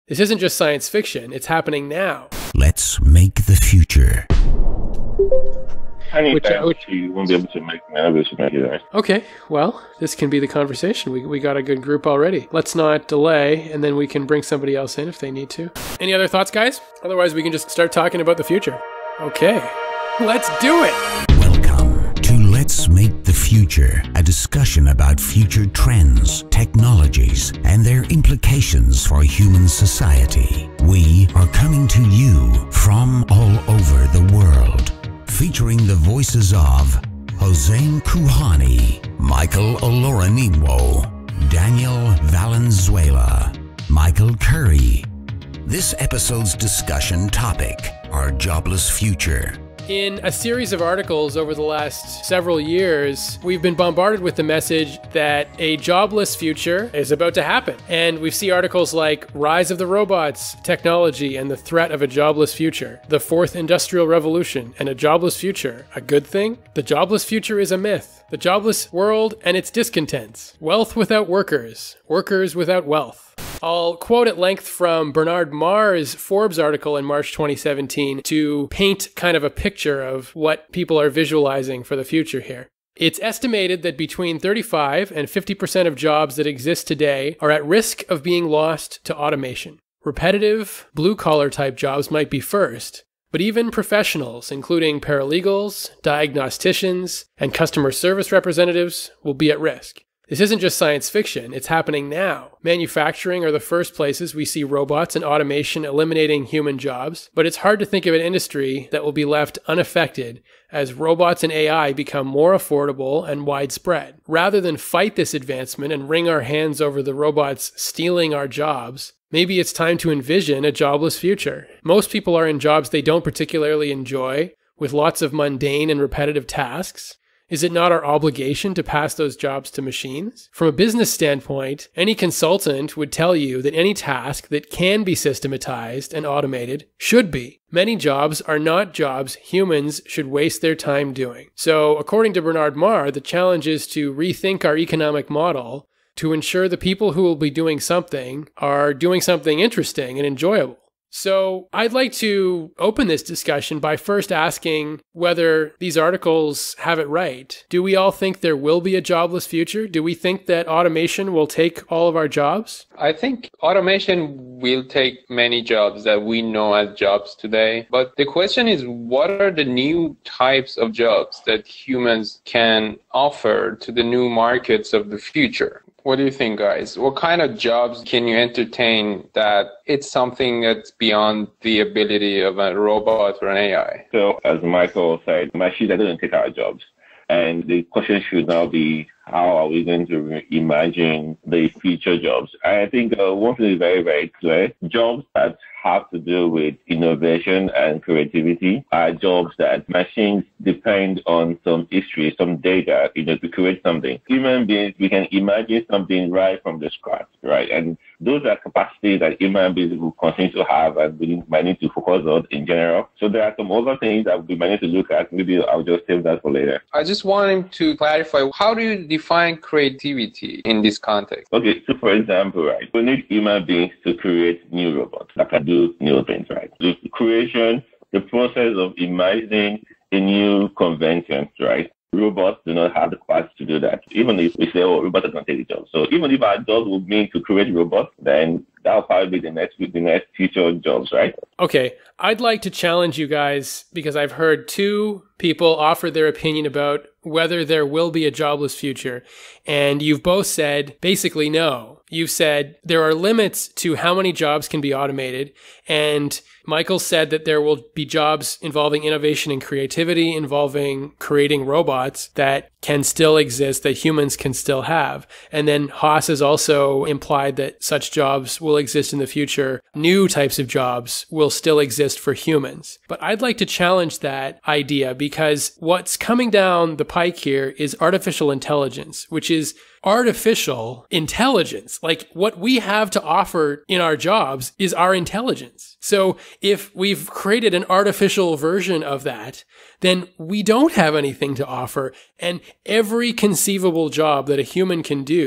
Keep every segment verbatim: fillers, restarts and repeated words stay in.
This isn't just science fiction, it's happening now. Let's make the future. Anytime Which, uh, which, you won't be able to make none of it to make it right. Okay, well, this can be the conversation. We, we got a good group already. Let's not delay, and then we can bring somebody else in if they need to. Any other thoughts, guys? Otherwise, we can just start talking about the future. Okay, let's do it! Welcome to Let's Make the Future, a discussion about future trends, technologies, and their implications for human society. We are coming to you from all over the world, featuring the voices of Hossein Kuhani, Michael Olorunniwo, Daniel Valenzuela, Michael Curry. This episode's discussion topic, our jobless future. In a series of articles over the last several years, we've been bombarded with the message that a jobless future is about to happen. And we see articles like Rise of the Robots, Technology, and the Threat of a Jobless Future, The Fourth Industrial Revolution, and a Jobless Future, a good thing? The jobless future is a myth. The jobless world and its discontents. Wealth without workers. Workers without wealth. I'll quote at length from Bernard Marr's Forbes article in March twenty seventeen to paint kind of a picture of what people are visualizing for the future here. It's estimated that between thirty-five and fifty percent of jobs that exist today are at risk of being lost to automation. Repetitive, blue-collar type jobs might be first, but even professionals, including paralegals, diagnosticians, and customer service representatives, will be at risk. This isn't just science fiction, it's happening now. Manufacturing are the first places we see robots and automation eliminating human jobs, but it's hard to think of an industry that will be left unaffected as robots and A I become more affordable and widespread. Rather than fight this advancement and wring our hands over the robots stealing our jobs, maybe it's time to envision a jobless future. Most people are in jobs they don't particularly enjoy, with lots of mundane and repetitive tasks. Is it not our obligation to pass those jobs to machines? From a business standpoint, any consultant would tell you that any task that can be systematized and automated should be. Many jobs are not jobs humans should waste their time doing. So, according to Bernard Marr, the challenge is to rethink our economic model to ensure the people who will be doing something are doing something interesting and enjoyable. So I'd like to open this discussion by first asking whether these articles have it right. Do we all think there will be a jobless future? Do we think that automation will take all of our jobs? I think automation will take many jobs that we know as jobs today. But the question is, what are the new types of jobs that humans can offer to the new markets of the future? What do you think, guys? What kind of jobs can you entertain that it's something that's beyond the ability of a robot or an A I? So, as Michael said, machines are going to take our jobs. And the question should now be, how are we going to imagine the future jobs? I think uh, one thing is very, very clear. Jobs that have to do with innovation and creativity are jobs that machines depend on some history, some data, you know, to create something. Human beings, we can imagine something right from the scratch, right? And those are capacities that human beings will continue to have and we might need to focus on in general. So there are some other things that we might need to look at. Maybe I'll just save that for later. I just want him to clarify, how do you define creativity in this context? Okay, so for example, right, we need human beings to create new robots that can do new things, right? The creation, the process of imagining a new convention, right? Robots do not have the capacity to do that. Even if we say, oh, robots are going to take the job. So even if our jobs would mean to create robots, then that'll probably be the next, the next future jobs, right? Okay, I'd like to challenge you guys because I've heard two people offer their opinion about whether there will be a jobless future. And you've both said basically no. You've said there are limits to how many jobs can be automated. And Michael said that there will be jobs involving innovation and creativity, involving creating robots that can still exist, that humans can still have. And then Haas has also implied that such jobs will exist in the future. New types of jobs will still exist for humans. But I'd like to challenge that idea because what's coming down the pike here is artificial intelligence, which is artificial intelligence. Like what we have to offer in our jobs is our intelligence. So if we've created an artificial version of that, then we don't have anything to offer. And every conceivable job that a human can do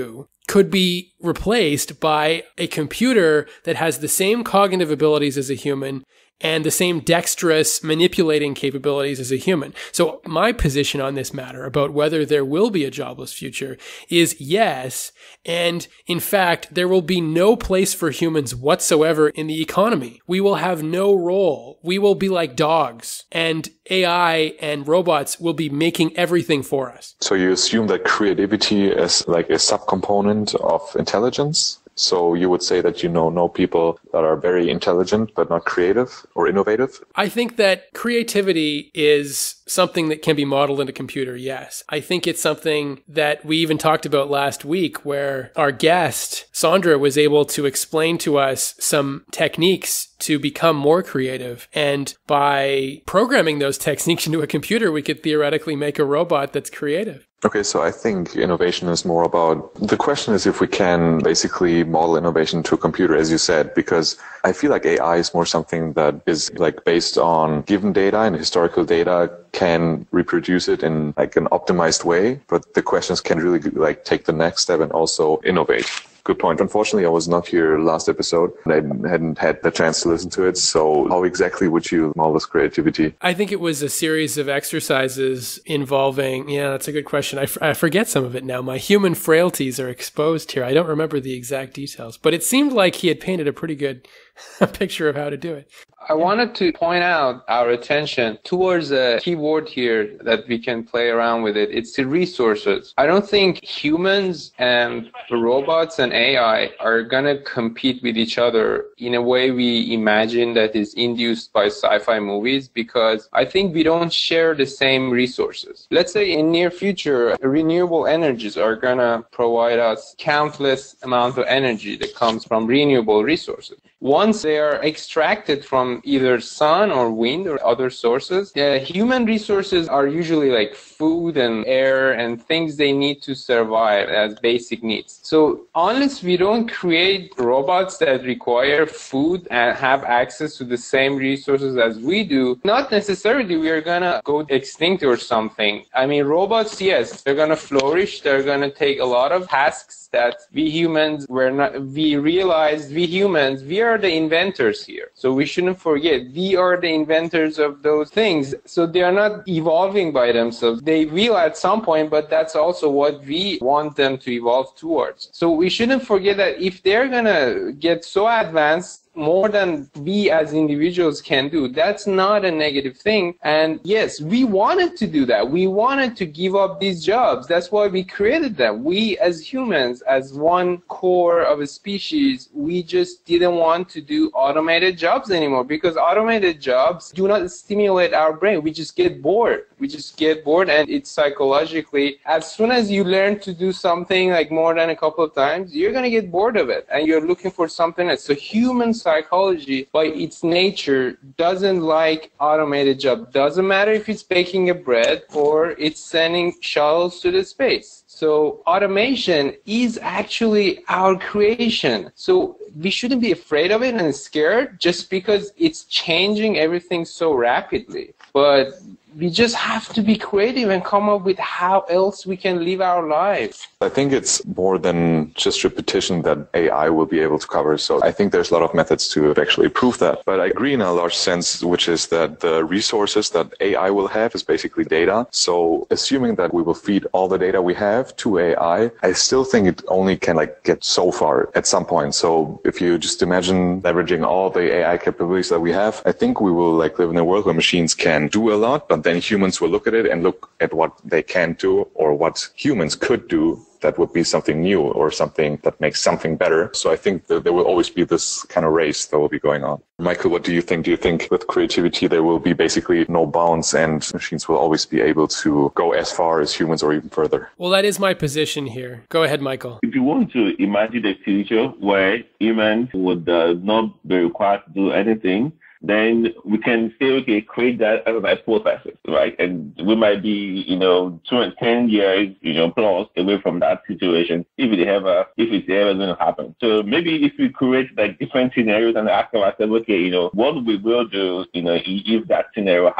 could be replaced by a computer that has the same cognitive abilities as a human and the same dexterous manipulating capabilities as a human. So my position on this matter about whether there will be a jobless future is yes. And in fact, there will be no place for humans whatsoever in the economy. We will have no role. We will be like dogs, and A I and robots will be making everything for us. So you assume that creativity is like a subcomponent of intelligence? So you would say that you know know people that are very intelligent but not creative or innovative? I think that creativity is something that can be modeled in a computer, yes. I think it's something that we even talked about last week where our guest, Sandra, was able to explain to us some techniques to become more creative. And by programming those techniques into a computer, we could theoretically make a robot that's creative. Okay, so I think innovation is more about, the question is if we can basically model innovation to a computer, as you said, because I feel like A I is more something that is like based on given data and historical data, can reproduce it in like an optimized way. But the questions can really like take the next step and also innovate. Good point. Unfortunately, I was not here last episode. I hadn't had the chance to listen to it. So how exactly would you model this creativity? I think it was a series of exercises involving, yeah, that's a good question. I, f- I forget some of it now. My human frailties are exposed here. I don't remember the exact details, but it seemed like he had painted a pretty good picture of how to do it. I wanted to point out our attention towards a keyword here that we can play around with it. It's the resources. I don't think humans and robots and A I are going to compete with each other in a way we imagine that is induced by sci-fi movies, because I think we don't share the same resources. Let's say in near future, renewable energies are going to provide us countless amount of energy that comes from renewable resources. Once they are extracted from either sun or wind or other sources, the human resources are usually like food and air and things they need to survive as basic needs. So unless we don't create robots that require food and have access to the same resources as we do, not necessarily we are going to go extinct or something. I mean, robots, yes, they're going to flourish. They're going to take a lot of tasks that we humans were not, we realized we humans, we are the inventors here. So we shouldn't forget, we are the inventors of those things. So they are not evolving by themselves. They will at some point, but that's also what we want them to evolve towards. So we shouldn't forget that if they're gonna get so advanced, more than we as individuals can do, that's not a negative thing. And yes, we wanted to do that. We wanted to give up these jobs. That's why we created them. We as humans, as one core of a species, we just didn't want to do automated jobs anymore, because automated jobs do not stimulate our brain. We just get bored. We just get bored, and it's psychologically, as soon as you learn to do something like more than a couple of times, you're going to get bored of it and you're looking for something else. So humans psychology, by its nature, doesn't like automated job. Doesn't matter if it's baking a bread or it's sending shuttles to the space. So automation is actually our creation. So we shouldn't be afraid of it and scared just because it's changing everything so rapidly. But we just have to be creative and come up with how else we can live our lives. I think it's more than just repetition that A I will be able to cover. So I think there's a lot of methods to actually prove that. But I agree in a large sense, which is that the resources that A I will have is basically data. So assuming that we will feed all the data we have to A I, I still think it only can like get so far at some point. So if you just imagine leveraging all the A I capabilities that we have, I think we will like live in a world where machines can do a lot, but then humans will look at it and look at what they can do or what humans could do that would be something new or something that makes something better. So I think that there will always be this kind of race that will be going on. Michael, what do you think? Do you think with creativity there will be basically no bounds and machines will always be able to go as far as humans or even further? Well, that is my position here. Go ahead, Michael. If you want to imagine a future where humans would uh, not be required to do anything, then we can say, okay, create that as an hypothesis, right? And we might be, you know, two and ten years, you know, plus away from that situation if it ever, if it's ever going to happen. So maybe if we create like different scenarios and ask ourselves, okay, you know, what we will do, you know, if that scenario happens.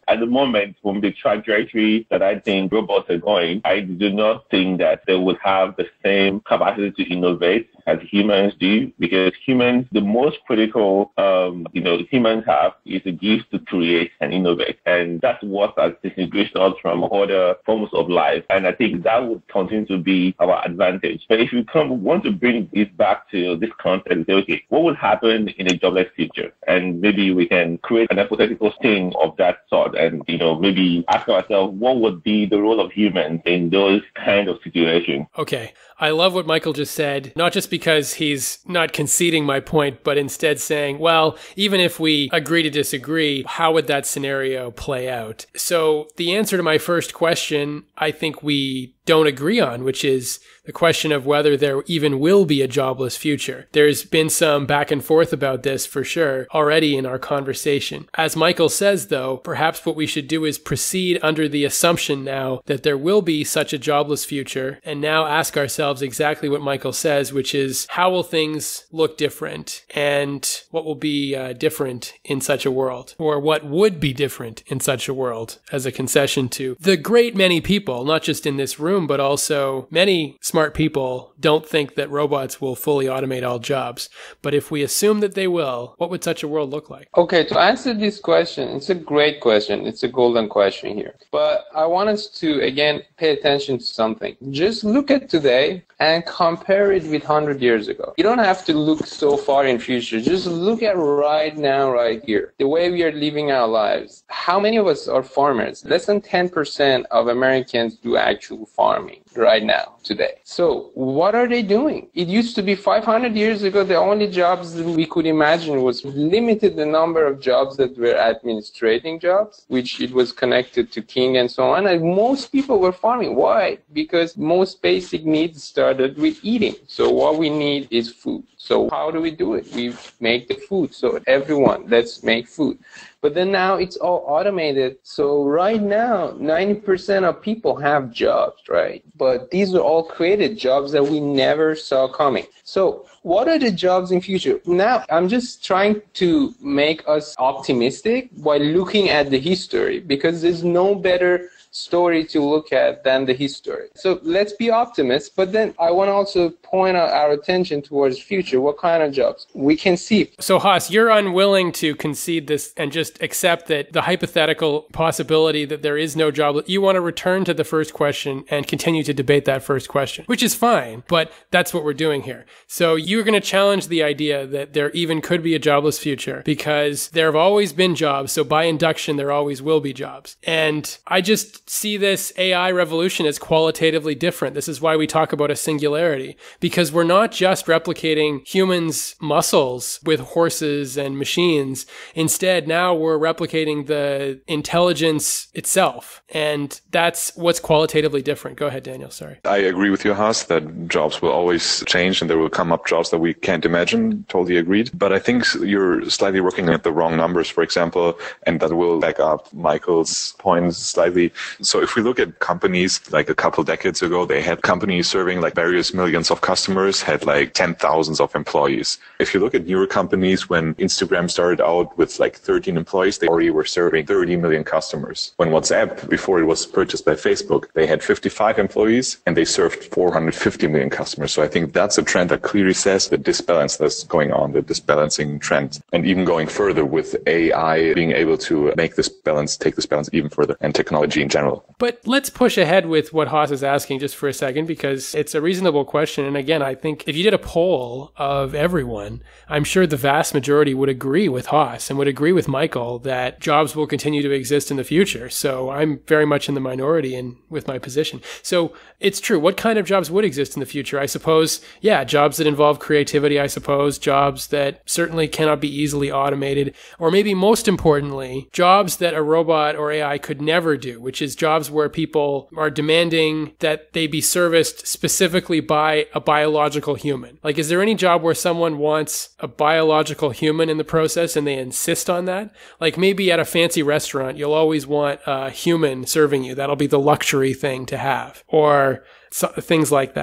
at the moment, from the trajectory that I think robots are going, I do not think that they would have the same capacity to innovate as humans do, because humans, the most critical, um, you know, humans have is the gift to create and innovate. And that's what has distinguished us from other forms of life. And I think that would continue to be our advantage. But if you come, want to bring it back to this context, say, okay, what would happen in a jobless future? And maybe we can create an hypothetical thing of that sort and, you know, maybe ask ourselves, what would be the role of humans in those kind of situations? Okay. I love what Michael just said, not just because he's not conceding my point, but instead saying, well, even if we agree to disagree, how would that scenario play out? So the answer to my first question, I think we don't agree on, which is the question of whether there even will be a jobless future. There's been some back and forth about this for sure already in our conversation. As Michael says, though, perhaps what we should do is proceed under the assumption now that there will be such a jobless future, and now ask ourselves exactly what Michael says, which is how will things look different, and what will be uh, different in such a world, or what would be different in such a world, as a concession to the great many people, not just in this room, but also many smart people don't think that robots will fully automate all jobs. But if we assume that they will, what would such a world look like? Okay, to answer this question, it's a great question. It's a golden question here. But I want us to, again, pay attention to something. Just look at today and compare it with one hundred years ago. You don't have to look so far in future. Just look at right now, right here. The way we are living our lives. How many of us are farmers? Less than ten percent of Americans do actual farming right now, today. So what are they doing? It used to be five hundred years ago, the only jobs that we could imagine was limited the number of jobs that were administrating jobs, which it was connected to king and so on. And most people were farming. Why? Because most basic needs started with eating. So what we need is food. So how do we do it? We make the food. So everyone, let's make food. But then now it's all automated. So right now, ninety percent of people have jobs, right? But these are all created jobs that we never saw coming. So what are the jobs in future? Now, I'm just trying to make us optimistic by looking at the history, because there's no better story to look at than the history. So let's be optimists, but then I want to also point out our attention towards future. What kind of jobs we can see? So Haas, you're unwilling to concede this and just accept that the hypothetical possibility that there is no job. You want to return to the first question and continue to debate that first question, which is fine, but that's what we're doing here. So you're going to challenge the idea that there even could be a jobless future because there have always been jobs. So by induction, there always will be jobs. And I just see this A I revolution as qualitatively different. This is why we talk about a singularity, because we're not just replicating humans' muscles with horses and machines. Instead, now we're replicating the intelligence itself. And that's what's qualitatively different. Go ahead, Daniel. Sorry. I agree with you, Haas, that jobs will always change and there will come up jobs that we can't imagine. Totally agreed. But I think you're slightly looking at the wrong numbers, for example, and that will back up Michael's points slightly. So if we look at companies like a couple decades ago, they had companies serving like various millions of customers, had like ten thousands of employees. If you look at newer companies, when Instagram started out with like thirteen employees, they already were serving thirty million customers. When WhatsApp, before it was purchased by Facebook, they had fifty-five employees and they served four hundred fifty million customers. So I think that's a trend that clearly says the disbalance that's going on, the disbalancing trend. And even going further with A I being able to make this balance, take this balance even further, and technology in general. But let's push ahead with what Haas is asking just for a second, because it's a reasonable question. And again, I think if you did a poll of everyone, I'm sure the vast majority would agree with Haas and would agree with Michael that jobs will continue to exist in the future. So I'm very much in the minority in with my position. So it's true. What kind of jobs would exist in the future? I suppose, yeah, jobs that involve creativity, I suppose, jobs that certainly cannot be easily automated, or maybe most importantly, jobs that a robot or A I could never do, which is jobs where people are demanding that they be serviced specifically by a biological human. Like, is there any job where someone wants a biological human in the process and they insist on that? Like maybe at a fancy restaurant, you'll always want a human serving you. That'll be the luxury thing to have, or so, things like that.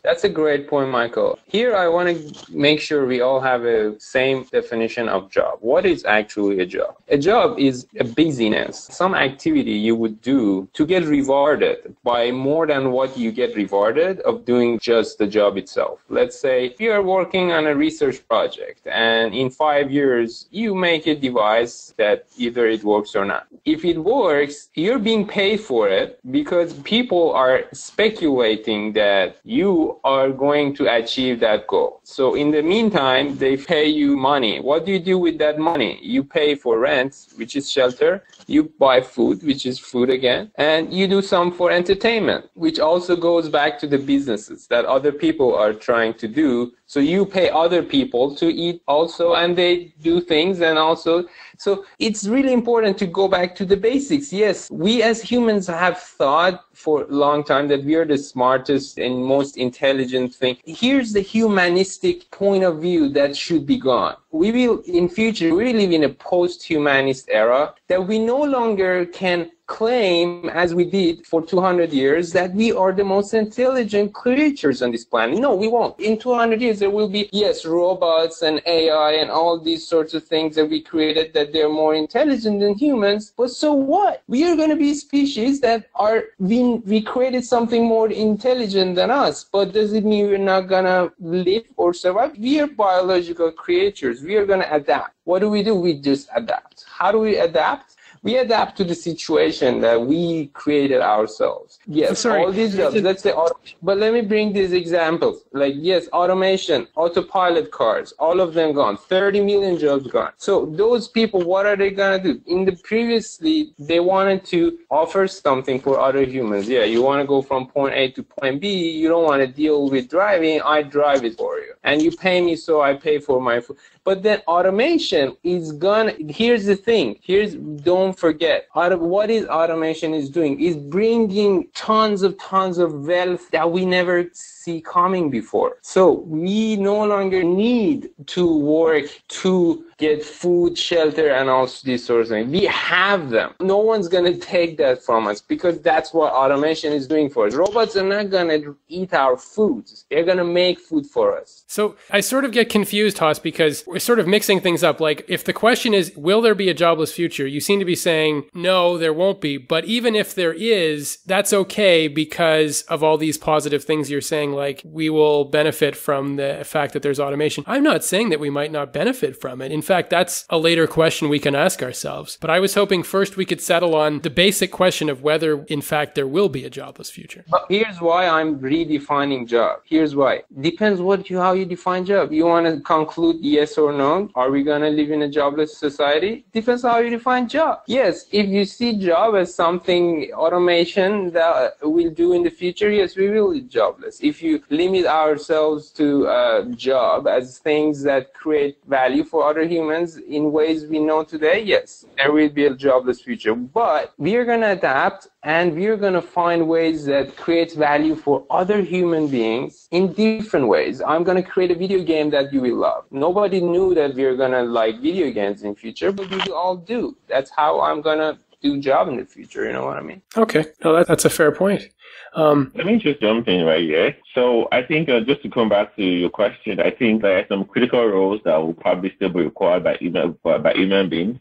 That's a great point, Michael. Here, I want to make sure we all have a same definition of job. What is actually a job? A job is a business, some activity you would do to get rewarded by more than what you get rewarded of doing just the job itself. Let's say you are working on a research project, and in five years, you make a device that either it works or not. If it works, you're being paid for it because people are speculating that you are going to achieve that goal. So in the meantime, they pay you money. What do you do with that money? You pay for rent, which is shelter. You buy food, which is food again. And you do some for entertainment, which also goes back to the businesses that other people are trying to do. So you pay other people to eat also, and they do things and also. So it's really important to go back to the basics. Yes, we as humans have thought for a long time that we are the smartest and most intelligent thing. Here's the humanistic point of view that should be gone. We will, in future, we live in a post-humanist era that we no longer can claim, as we did for two hundred years, that we are the most intelligent creatures on this planet. No, we won't. In two hundred years, there will be, yes, robots and A I and all these sorts of things that we created that they're more intelligent than humans. But so what? We are going to be species that are, we, we created something more intelligent than us. But does it mean we're not going to live or survive? We are biological creatures. We are going to adapt. What do we do? We just adapt. How do we adapt? We adapt to the situation that we created ourselves. Yes, Sorry. all these jobs, let's say, but let me bring these examples. Like, yes, automation, autopilot cars, all of them gone, thirty million jobs gone. So those people, what are they going to do? In the previously, they wanted to offer something for other humans. Yeah, you want to go from point A to point B, you don't want to deal with driving, I drive it for you. And you pay me, so I pay for my food. But then automation is gonna, here's the thing, here's, don't forget, what is automation is doing is bringing tons of tons of wealth that we never see coming before. So we no longer need to work to get food, shelter, and all these sorts of things. We have them. No one's going to take that from us because that's what automation is doing for us. Robots are not going to eat our foods. They're going to make food for us. So I sort of get confused, Haas, because we're sort of mixing things up. Like, if the question is, will there be a jobless future? You seem to be saying, no, there won't be. But even if there is, that's okay because of all these positive things you're saying, like we will benefit from the fact that there's automation. I'm not saying that we might not benefit from it. In fact, that's a later question we can ask ourselves. But I was hoping first we could settle on the basic question of whether, in fact, there will be a jobless future. But here's why I'm redefining job. Here's why. Depends what you how you define job. You want to conclude yes or no? Are we going to live in a jobless society? Depends how you define job. Yes, if you see job as something automation that we'll do in the future, yes, we will be jobless. If you limit ourselves to a job as things that create value for other humans in ways we know today, yes, there will be a jobless future. But we are going to adapt and we are going to find ways that create value for other human beings in different ways. I'm going to create a video game that you will love. Nobody knew that we are going to like video games in future, but we will all do. That's how I'm going to do job in the future. You know what I mean? Okay. No, that, that's a fair point. Um, Let me just jump in right here. So I think uh, just to come back to your question, I think there are some critical roles that will probably still be required by human, by human beings.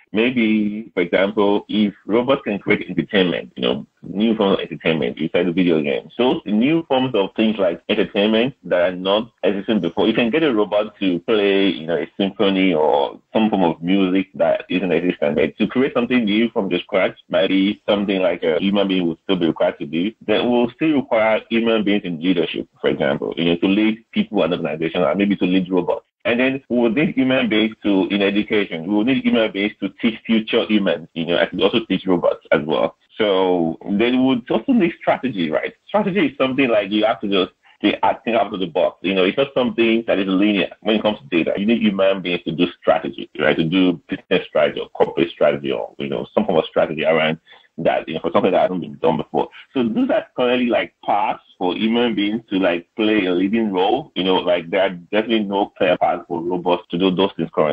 Maybe, for example, if robots can create entertainment, you know, new forms of entertainment inside the video game. So new forms of things like entertainment that are not existing before. You can get a robot to play, you know, a symphony or some form of music that isn't existent. But to create something new from the scratch might be something like a human being will still be required to do. That will still require human beings in leadership, for example, you know, to lead people and organizations, or maybe to lead robots. And then we will need human beings to, in education, we will need human beings to teach future humans, you know, and also teach robots as well. So they would also need strategy, right? Strategy is something like you have to just be acting out of the box. You know, it's not something that is linear when it comes to data. You need human beings to do strategy, right? To do business strategy or corporate strategy or, you know, some form of strategy around that, you know, for something that hasn't been done before. So those are currently like paths for human beings to like play a leading role. You know, like there are definitely no clear paths for robots to do those things currently.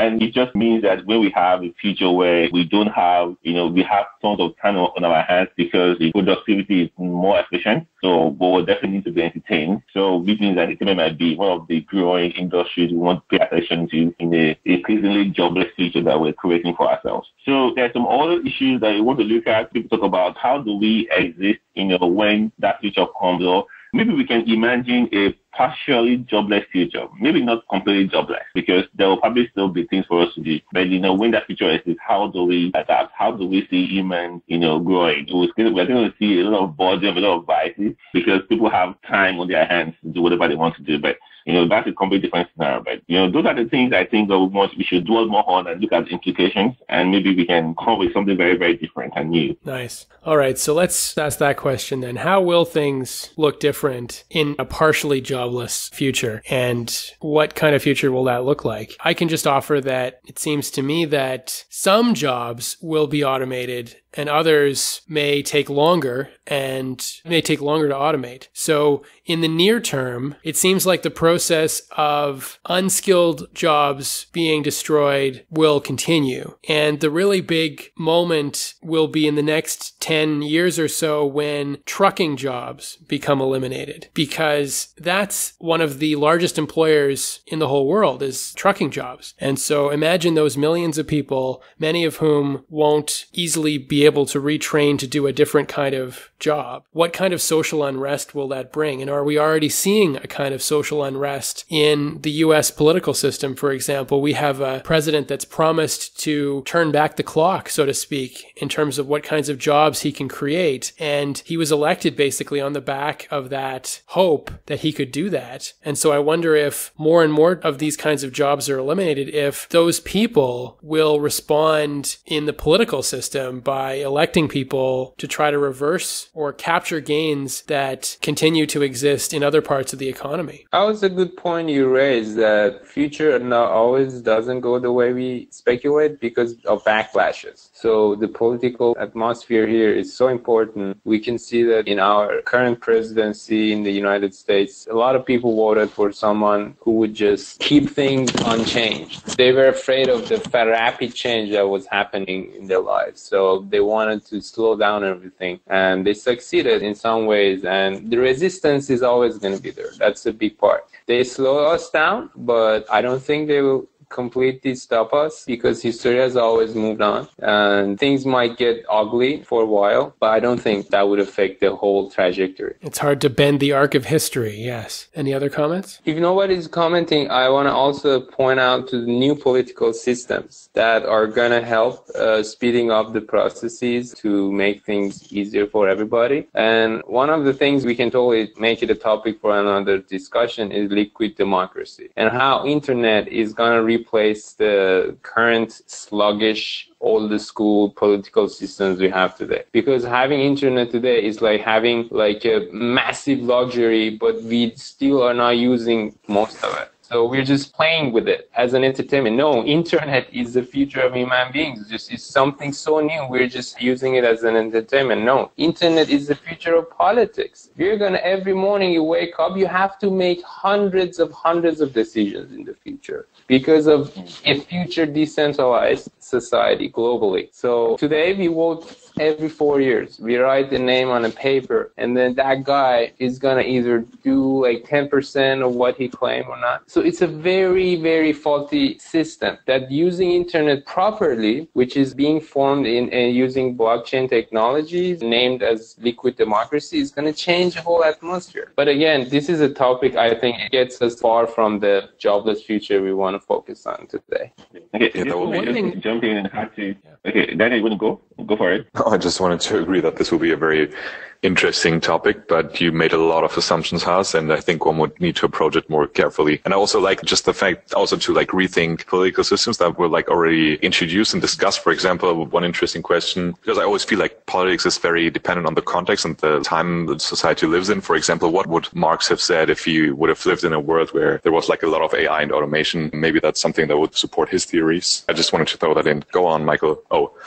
And it just means that when we have a future where we don't have, you know, we have tons of time on our hands because the productivity is more efficient. So we'll definitely need to be entertained. So which means that entertainment might be one of the growing industries we want to pay attention to in the increasingly jobless future that we're creating for ourselves. So there's some other issues that we want to look at. People talk about how do we exist, you know, when that future comes, or maybe we can imagine a partially jobless future, maybe not completely jobless, because there will probably still be things for us to do. But, you know, when that future exists, how do we adapt? How do we see humans, you know, growing? We're going to see a lot of boredom, a lot of vices, because people have time on their hands to do whatever they want to do. But, you know, that's a completely different scenario. But, you know, those are the things I think that we want, we should dwell more on and look at the implications, and maybe we can come up with something very, very different and new. Nice. All right. So let's ask that question then. How will things look different in a partially jobless future? And what kind of future will that look like? I can just offer that it seems to me that some jobs will be automated and others may take longer and may take longer to automate. So in the near term, it seems like the process of unskilled jobs being destroyed will continue. And the really big moment will be in the next ten years or so when trucking jobs become eliminated, because that's one of the largest employers in the whole world is trucking jobs. And so imagine those millions of people, many of whom won't easily be able to retrain to do a different kind of job. What kind of social unrest will that bring? And are we already seeing a kind of social unrest in the U S political system? For example, we have a president that's promised to turn back the clock, so to speak, in terms of what kinds of jobs he can create. And he was elected basically on the back of that hope that he could do that. And so I wonder if more and more of these kinds of jobs are eliminated, if those people will respond in the political system by electing people to try to reverse or capture gains that continue to exist in other parts of the economy. That was a good point you raised, that future not always doesn't go the way we speculate because of backlashes. So the political atmosphere here is so important. We can see that in our current presidency in the United States, a lot of people voted for someone who would just keep things unchanged. They were afraid of the rapid change that was happening in their lives. So they wanted to slow down everything, and they succeeded in some ways, and the resistance is always going to be there. That's a big part. They slow us down, but I don't think they will completely stop us because history has always moved on, and things might get ugly for a while, but I don't think that would affect the whole trajectory. It's hard to bend the arc of history, yes. Any other comments? If nobody's commenting, I want to also point out to the new political systems that are going to help uh, speeding up the processes to make things easier for everybody. And one of the things we can totally make it a topic for another discussion is liquid democracy, and how internet is going to replace the current sluggish old school political systems we have today. Because having internet today is like having like a massive luxury, but we still are not using most of it. So we're just playing with it as an entertainment. No, internet is the future of human beings. Just it's something so new. We're just using it as an entertainment. No, internet is the future of politics. You're gonna every morning you wake up, you have to make hundreds of hundreds of decisions in the future because of a future decentralized society globally. So today we vote every four years. We write the name on a paper, and then that guy is gonna either do like ten percent of what he claimed or not. So it's a very, very faulty system that using internet properly, which is being formed in uh, using blockchain technologies named as liquid democracy, is gonna change the whole atmosphere. But again, this is a topic I think gets us far from the jobless future we want to focus on today. Okay, Yeah, that will be just jump in and have to. Okay, Daniel, you want to go? Go for it. I just wanted to agree that this will be a very interesting topic, but you made a lot of assumptions, Has, and I think one would need to approach it more carefully. And I also like just the fact also to like rethink political systems that were like already introduced and discussed. For example, one interesting question, because I always feel like politics is very dependent on the context and the time that society lives in. For example, what would Marx have said if he would have lived in a world where there was like a lot of A I and automation? Maybe that's something that would support his theories. I just wanted to throw that in. Go on, Michael. Oh.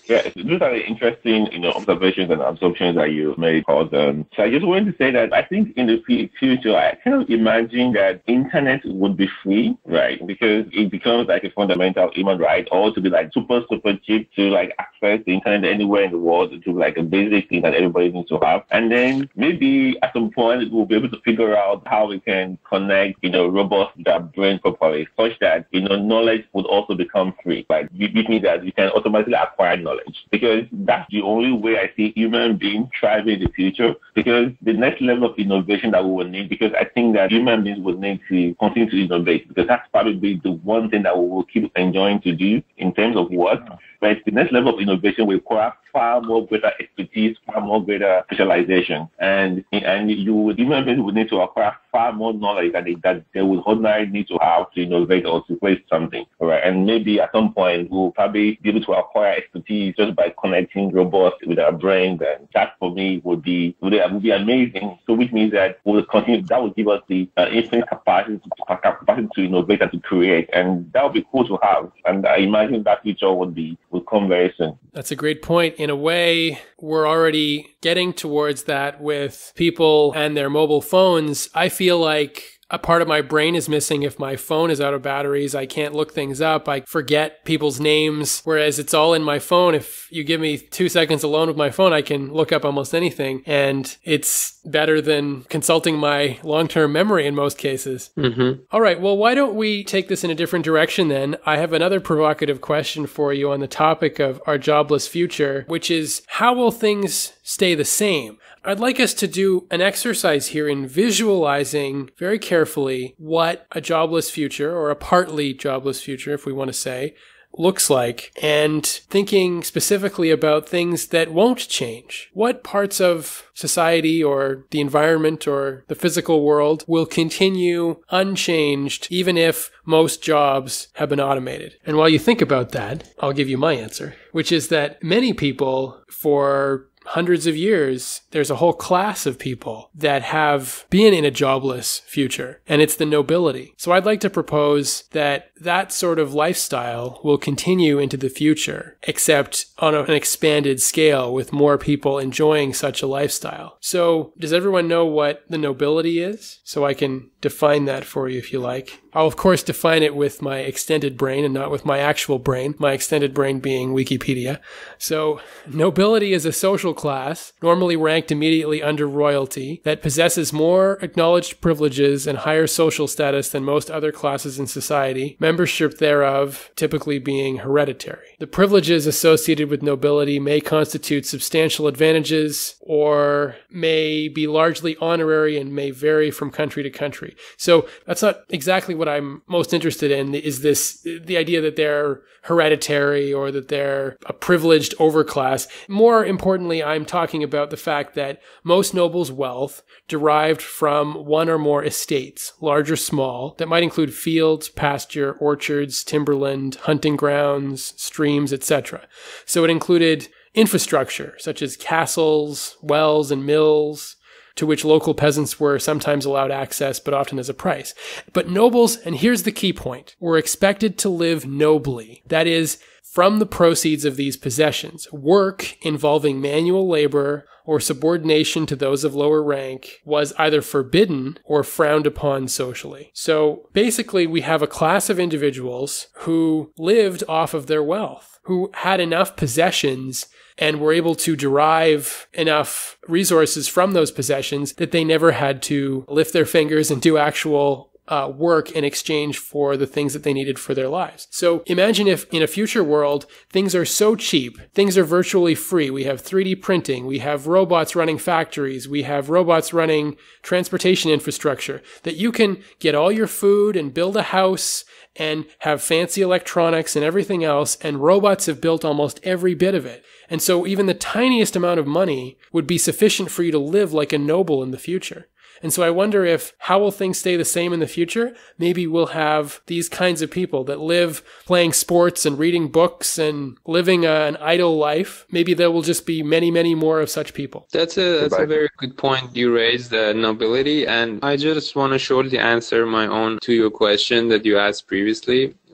Yeah, these are the interesting, you know, observations and assumptions that you made, Gordon. So I just wanted to say that I think in the future, I kind of imagine that internet would be free, right? Because it becomes like a fundamental human right, or to be like super, super cheap to like access the internet anywhere in the world, to like a basic thing that everybody needs to have. And then maybe at some point we'll be able to figure out how we can connect, you know, robots that brain properly, such that, you know, knowledge would also become free. Like, which means that you can automatically acquire knowledge. Because that's the only way I see human beings thriving in the future. Because the next level of innovation that we will need, because I think that human beings will need to continue to innovate, because that's probably the one thing that we will keep enjoying to do in terms of work. But the next level of innovation will require far more greater expertise, far more greater specialization. And and you would, human beings would need to acquire far more knowledge that they, that they would ordinarily need to have to innovate or to create something. All right. And maybe at some point we'll probably be able to acquire expertise just by connecting robots with our brains. And that for me would be would, would be amazing. So which means that we'll continue, that will give us the uh, infinite capacity to, capacity to innovate and to create. And that would be cool to have. And I imagine that future would be will come very soon. That's a great point. In a way, we're already getting towards that with people and their mobile phones. I feel like a part of my brain is missing if my phone is out of batteries. I can't look things up. I forget people's names, whereas it's all in my phone. If you give me two seconds alone with my phone, I can look up almost anything. And it's better than consulting my long-term memory in most cases. Mm-hmm. All right. Well, why don't we take this in a different direction then? I have another provocative question for you on the topic of our jobless future, which is, how will things stay the same? I'd like us to do an exercise here in visualizing very carefully what a jobless future, or a partly jobless future, if we want to say, looks like, and thinking specifically about things that won't change. What parts of society or the environment or the physical world will continue unchanged even if most jobs have been automated? And while you think about that, I'll give you my answer, which is that many people, for hundreds of years, there's a whole class of people that have been in a jobless future, and it's the nobility. So I'd like to propose that that sort of lifestyle will continue into the future, except on an expanded scale with more people enjoying such a lifestyle. So does everyone know what the nobility is? So I can define that for you if you like. I'll of course define it with my extended brain and not with my actual brain, my extended brain being Wikipedia. So nobility is a social class, normally ranked immediately under royalty, that possesses more acknowledged privileges and higher social status than most other classes in society, membership thereof typically being hereditary. The privileges associated with nobility may constitute substantial advantages or may be largely honorary and may vary from country to country. So that's not exactly what I'm most interested in, is this, the idea that they're hereditary or that they're a privileged overclass. More importantly, I'm talking about the fact that most nobles' wealth derived from one or more estates, large or small, that might include fields, pasture, orchards, timberland, hunting grounds, streams, et cetera. So it included infrastructure such as castles, wells, and mills, to which local peasants were sometimes allowed access, but often as a price. But nobles, and here's the key point, were expected to live nobly. That is, from the proceeds of these possessions. Work involving manual labor or subordination to those of lower rank was either forbidden or frowned upon socially. So basically, we have a class of individuals who lived off of their wealth, who had enough possessions and were able to derive enough resources from those possessions that they never had to lift their fingers and do actual uh, work in exchange for the things that they needed for their lives. So imagine if in a future world, things are so cheap, things are virtually free. We have three D printing, we have robots running factories, we have robots running transportation infrastructure, that you can get all your food and build a house and have fancy electronics and everything else, and robots have built almost every bit of it. And so even the tiniest amount of money would be sufficient for you to live like a noble in the future. And so I wonder if, how will things stay the same in the future? Maybe we'll have these kinds of people that live playing sports and reading books and living a, an idle life. Maybe there will just be many, many more of such people. That's a that's a very good point you raised, the nobility. And I just want to shortly answer my own to your question that you asked previously,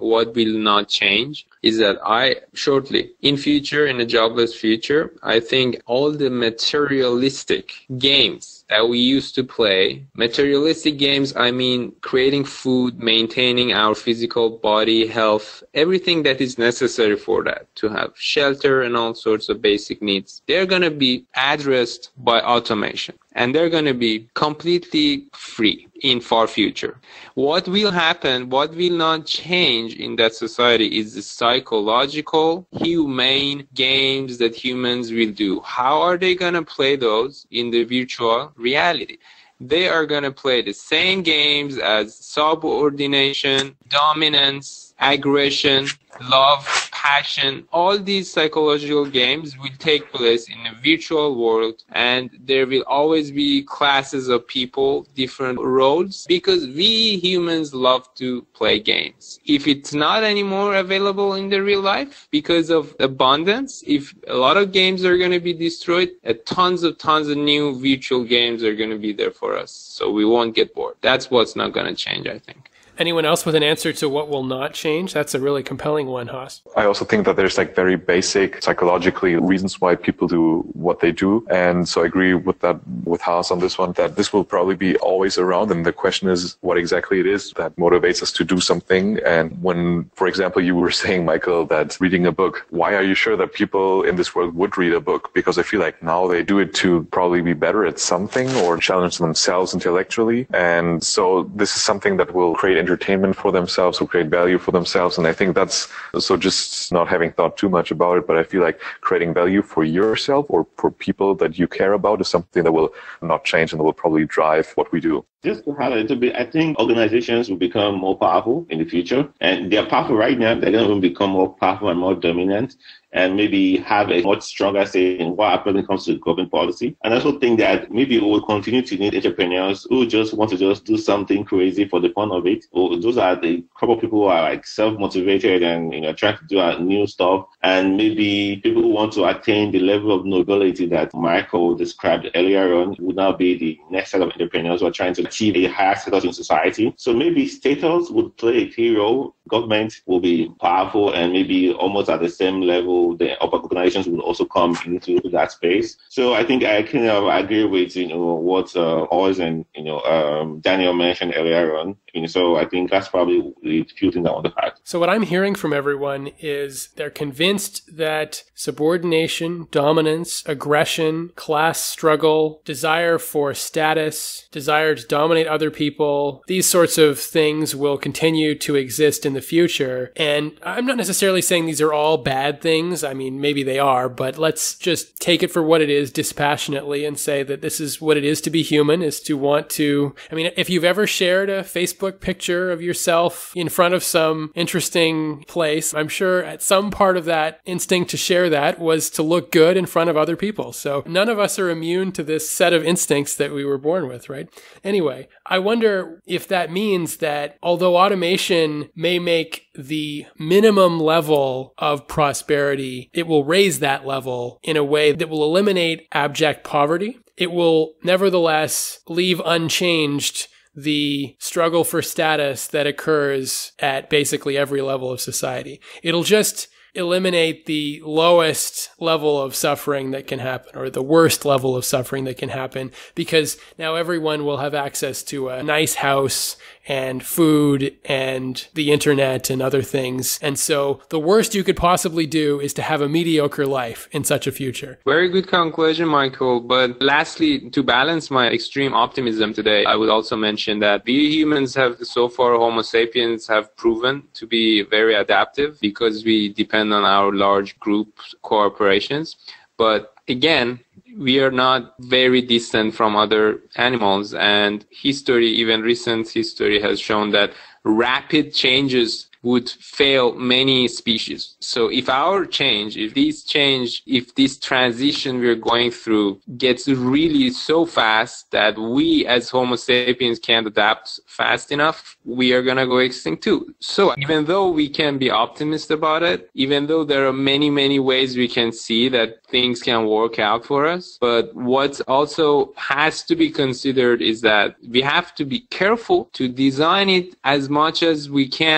what will not change is that I shortly, in future, in a jobless future, I think all the materialistic games that we used to play, materialistic games, I mean creating food, maintaining our physical body, health, everything that is necessary for that, to have shelter and all sorts of basic needs, they're going to be addressed by automation. And they're going to be completely free in far future. What will happen, what will not change in that society is the psychological, humane games that humans will do. How are they going to play those in the virtual reality? They are going to play the same games as subordination, dominance, aggression, love, passion. All these psychological games will take place in a virtual world, and there will always be classes of people, different roles, because we humans love to play games. If it's not anymore available in the real life because of abundance, if a lot of games are going to be destroyed, uh, tons of tons of new virtual games are going to be there for us, so we won't get bored. That's what's not going to change, I think. Anyone else with an answer to what will not change? That's a really compelling one, Haas. I also think that there's like very basic psychologically reasons why people do what they do. And so I agree with that, with Haas on this one, that this will probably be always around. And the question is what exactly it is that motivates us to do something. And when, for example, you were saying, Michael, that reading a book, why are you sure that people in this world would read a book? Because I feel like now they do it to probably be better at something or challenge themselves intellectually. And so this is something that will create entertainment for themselves or create value for themselves. And I think that's so just not having thought too much about it, but I feel like creating value for yourself or for people that you care about is something that will not change and that will probably drive what we do. Just to highlight a little bit, I think organizations will become more powerful in the future. And they're powerful right now. They're going to become more powerful and more dominant, and maybe have a much stronger say in what happens when it comes to government policy. And I also think that maybe we will continue to need entrepreneurs who just want to just do something crazy for the fun of it. Or those are the couple of people who are like self-motivated and, you know, trying to do uh, new stuff. And maybe people who want to attain the level of nobility that Michael described earlier on would now be the next set of entrepreneurs who are trying to achieve a higher status in society. So maybe status would play a key role. Government will be powerful and maybe almost at the same level. The upper organizations will also come into that space. So I think I kind of agree with, you know, what uh, Oz and, you know, um, Daniel mentioned earlier on. And so I think that's probably the few things I want to add. So what I'm hearing from everyone is they're convinced that subordination, dominance, aggression, class struggle, desire for status, desire to dominate other people, these sorts of things will continue to exist in the future. And I'm not necessarily saying these are all bad things. I mean, maybe they are, but let's just take it for what it is dispassionately and say that this is what it is to be human, is to want to, I mean, if you've ever shared a Facebook picture of yourself in front of some interesting place, I'm sure at some part of that instinct to share that was to look good in front of other people. So none of us are immune to this set of instincts that we were born with, right? Anyway, I wonder if that means that although automation may make the minimum level of prosperity, it will raise that level in a way that will eliminate abject poverty. It will nevertheless leave unchanged the struggle for status that occurs at basically every level of society. It'll just eliminate the lowest level of suffering that can happen, or the worst level of suffering that can happen, because now everyone will have access to a nice house and food and the internet and other things. And so the worst you could possibly do is to have a mediocre life in such a future. Very good conclusion, Michael. But lastly, to balance my extreme optimism today, I would also mention that we humans have, so far, Homo sapiens have proven to be very adaptive because we depend on our large group corporations. But again, we are not very distant from other animals, and history, even recent history, has shown that rapid changes would fail many species. So if our change, if this change, if this transition we're going through gets really so fast that we as Homo sapiens can't adapt fast enough, we are going to go extinct too. So even though we can be optimistic about it, even though there are many, many ways we can see that things can work out for us, but what also has to be considered is that we have to be careful to design it as much as we can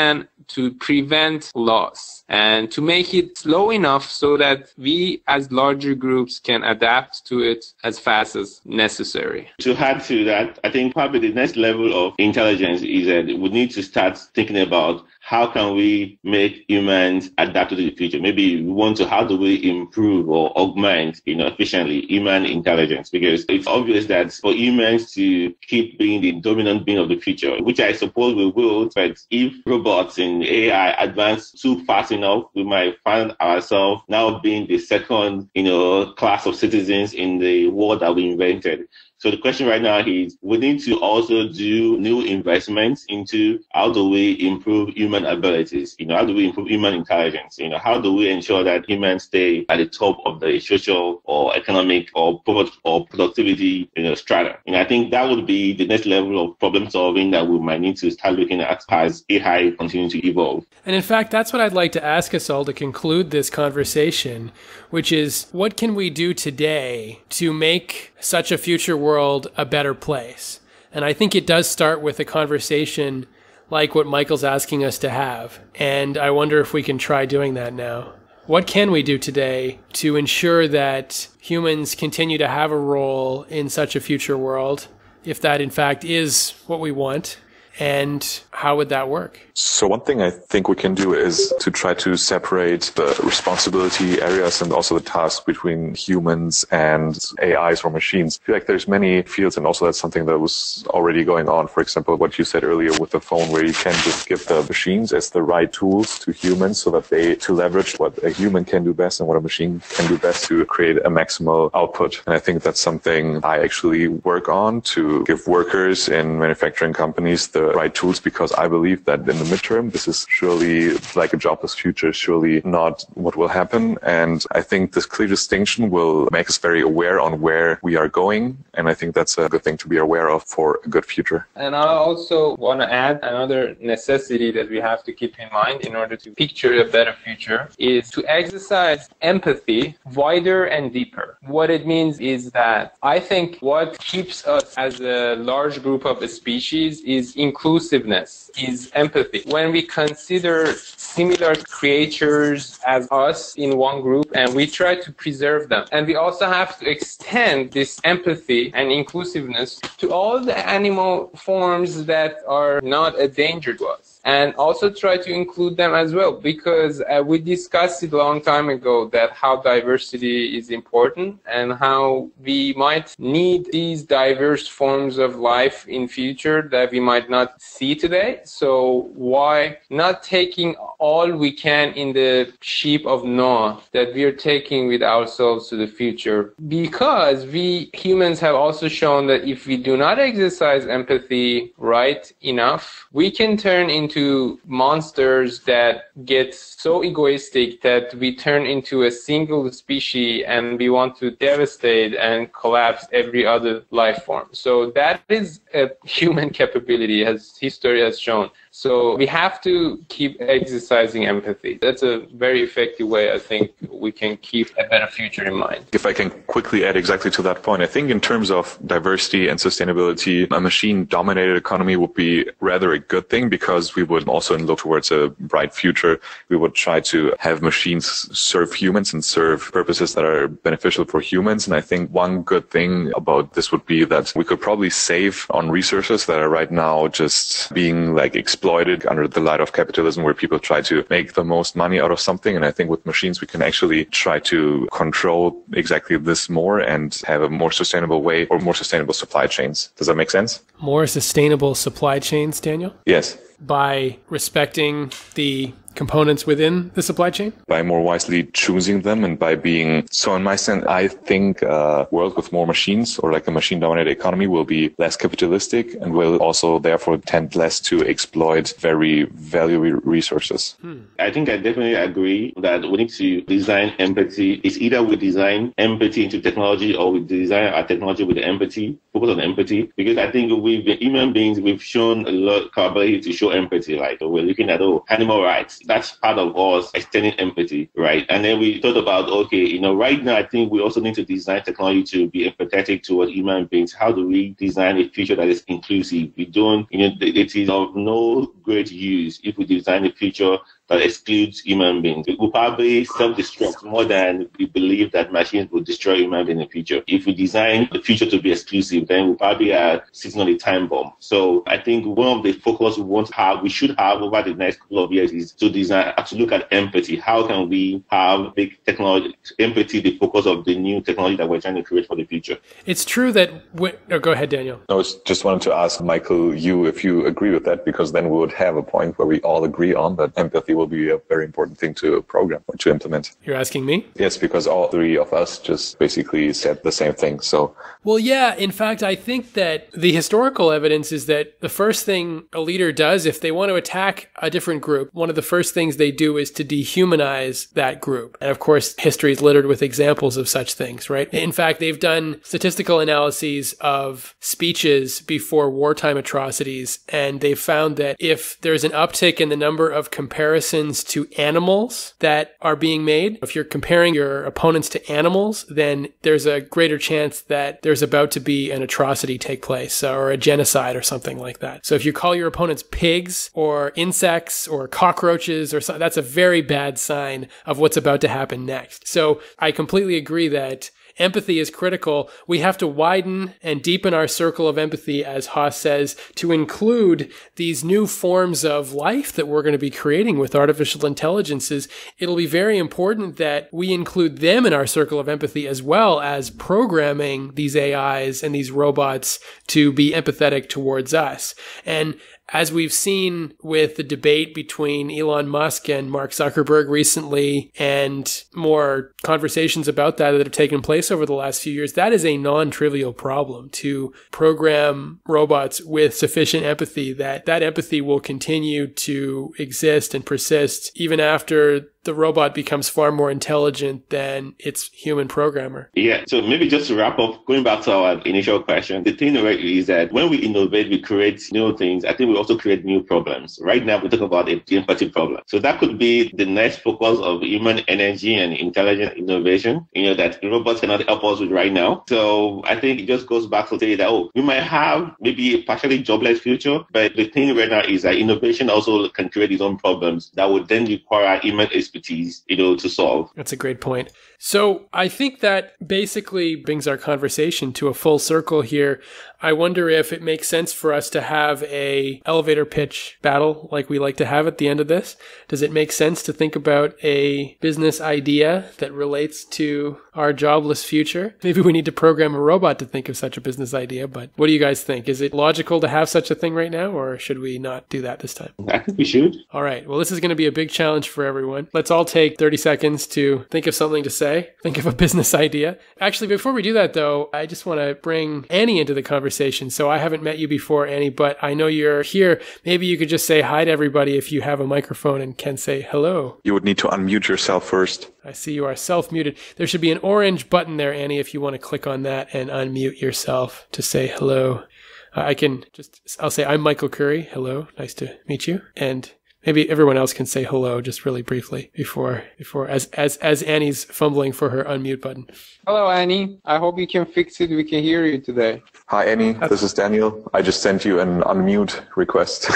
to prevent loss and to make it slow enough so that we as larger groups can adapt to it as fast as necessary. To add to that, I think probably the next level of intelligence is that we need to start thinking about how can we make humans adapt to the future? Maybe we want to, how do we improve or augment, you know, efficiently human intelligence? Because it's obvious that for humans to keep being the dominant being of the future, which I suppose we will, but if robots and A I advance too fast enough, we might find ourselves now being the second, you know, class of citizens in the world that we invented. So the question right now is we need to also do new investments into how do we improve human abilities? You know, how do we improve human intelligence? You know, how do we ensure that humans stay at the top of the social or economic or product or productivity, you know, strata? And I think that would be the next level of problem solving that we might need to start looking at as A I continues to evolve. And in fact, that's what I'd like to ask us all to conclude this conversation, which is what can we do today to make such a future world a better place? And I think it does start with a conversation like what Michael's asking us to have. And I wonder if we can try doing that now. What can we do today to ensure that humans continue to have a role in such a future world, if that in fact is what we want? And how would that work? So one thing I think we can do is to try to separate the responsibility areas and also the tasks between humans and A Is or machines. I feel like there's many fields, and also that's something that was already going on. For example, what you said earlier with the phone, where you can just give the machines as the right tools to humans so that they to leverage what a human can do best and what a machine can do best to create a maximal output. And I think that's something I actually work on, to give workers in manufacturing companies the right tools, because I believe that in the midterm, this is surely like a jobless future, surely not what will happen. And I think this clear distinction will make us very aware on where we are going. And I think that's a good thing to be aware of for a good future. And I also want to add another necessity that we have to keep in mind in order to picture a better future is to exercise empathy wider and deeper. What it means is that I think what keeps us as a large group of a species is inclusiveness, is empathy. When we consider similar creatures as us in one group and we try to preserve them, and we also have to extend this empathy and inclusiveness to all the animal forms that are not a danger to us, and also try to include them as well, because uh, we discussed it a long time ago that how diversity is important and how we might need these diverse forms of life in future that we might not see today. So why not taking all we can in the ship of Noah that we are taking with ourselves to the future? Because we humans have also shown that if we do not exercise empathy right enough, we can turn into monsters that get so egoistic that we turn into a single species and we want to devastate and collapse every other life form. So that is a human capability, as history has shown. So we have to keep exercising empathy. That's a very effective way, I think, we can keep a better future in mind. If I can quickly add exactly to that point, I think in terms of diversity and sustainability, a machine-dominated economy would be rather a good thing, because we would also look towards a bright future. We would try to have machines serve humans and serve purposes that are beneficial for humans. And I think one good thing about this would be that we could probably save on resources that are right now just being like exploited under the light of capitalism, where people try to make the most money out of something. And I think with machines, we can actually try to control exactly this more and have a more sustainable way, or more sustainable supply chains. Does that make sense? More sustainable supply chains, Daniel? Yes. By respecting the components within the supply chain? By more wisely choosing them, and by being, so in my sense, I think a world with more machines, or like a machine-dominated economy, will be less capitalistic and will also therefore tend less to exploit very valuable resources. Hmm. I think I definitely agree that we need to design empathy. It's either we design empathy into technology, or we design our technology with empathy, focus on empathy, because I think we've been human beings, we've shown a lot of capability to show empathy. Like we're looking at, oh, animal rights. That's part of us extending empathy, right? And then we thought about, okay, you know, right now I think we also need to design technology to be empathetic toward human beings. How do we design a future that is inclusive? We don't, you know, it is of no great use if we design a future that excludes human beings. It will probably self-destruct more than we believe that machines will destroy human beings in the future. If we design the future to be exclusive, then we probably are sitting on a time bomb. So I think one of the focus we want to have, we should have over the next couple of years is to design, to look at empathy. How can we have big technology, empathy, the focus of the new technology that we're trying to create for the future? It's true that, w- oh, go ahead, Daniel. I was just wanted to ask Michael, you, if you agree with that, because then we would have a point where we all agree on that empathy will be a very important thing to program or to implement. You're asking me? Yes, because all three of us just basically said the same thing. So, well, yeah, in fact, I think that the historical evidence is that the first thing a leader does if they want to attack a different group, one of the first things they do is to dehumanize that group. And of course, history is littered with examples of such things, right? In fact, they've done statistical analyses of speeches before wartime atrocities, and they've found that if there's an uptick in the number of comparisons to animals that are being made, if you're comparing your opponents to animals, then there's a greater chance that there's about to be an atrocity take place or a genocide or something like that. So if you call your opponents pigs or insects or cockroaches or something, that's a very bad sign of what's about to happen next. So I completely agree that empathy is critical. We have to widen and deepen our circle of empathy, as Haas says, to include these new forms of life that we're going to be creating with artificial intelligences. It'll be very important that we include them in our circle of empathy, as well as programming these A Is and these robots to be empathetic towards us. And as we've seen with the debate between Elon Musk and Mark Zuckerberg recently, and more conversations about that that have taken place over the last few years, that is a non-trivial problem to program robots with sufficient empathy, that that empathy will continue to exist and persist even after the robot becomes far more intelligent than its human programmer. Yeah, so maybe just to wrap up, going back to our initial question, the thing is that when we innovate, we create new things. I think we also create new problems. Right now, we talk about a empathy problem. So that could be the next focus of human energy and intelligent innovation, you know, that robots cannot help us with right now. So I think it just goes back to say that, oh, we might have maybe a partially jobless future, but the thing right now is that innovation also can create its own problems that would then require human expertise, you know, to solve. That's a great point. So I think that basically brings our conversation to a full circle here. I wonder if it makes sense for us to have a elevator pitch battle like we like to have at the end of this. Does it make sense to think about a business idea that relates to our jobless future? Maybe we need to program a robot to think of such a business idea, but what do you guys think? Is it logical to have such a thing right now, or should we not do that this time? I think we should. All right. Well, this is going to be a big challenge for everyone. Let's all take thirty seconds to think of something to say, think of a business idea. Actually, before we do that, though, I just want to bring Annie into the conversation. So I haven't met you before, Annie, but I know you're here. Maybe you could just say hi to everybody if you have a microphone and can say hello. You would need to unmute yourself first. I see you are self-muted. There should be an orange button there, Annie, if you want to click on that and unmute yourself to say hello. Uh, I can just, I'll say, I'm Michael Curry. Hello. Nice to meet you. And maybe everyone else can say hello just really briefly before, before as, as, as Annie's fumbling for her unmute button. Hello, Annie. I hope you can fix it. We can hear you today. Hi, Annie. This is Daniel. I just sent you an unmute request.